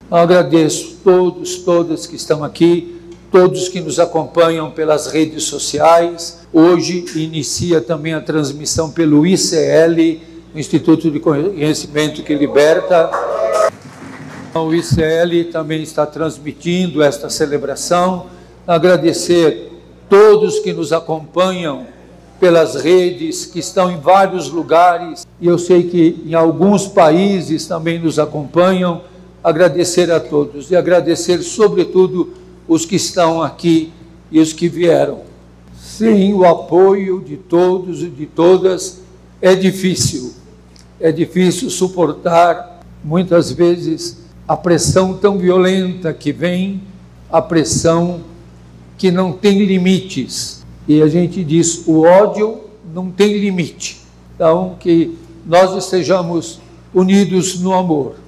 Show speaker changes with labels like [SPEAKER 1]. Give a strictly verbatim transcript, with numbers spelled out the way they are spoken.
[SPEAKER 1] Agradeço todos, todas que estão aqui, todos que nos acompanham pelas redes sociais. Hoje inicia também a transmissão pelo I C L, o Instituto de Conhecimento que Liberta. O I C L também está transmitindo esta celebração. Agradecer todos que nos acompanham pelas redes, que estão em vários lugares, e eu sei que em alguns países também nos acompanham. Agradecer a todos e agradecer, sobretudo, os que estão aqui e os que vieram. Sim, o apoio de todos e de todas é difícil. É difícil suportar, muitas vezes, a pressão tão violenta que vem, a pressão que não tem limites. E a gente diz, o ódio não tem limite. Então, que nós estejamos unidos no amor.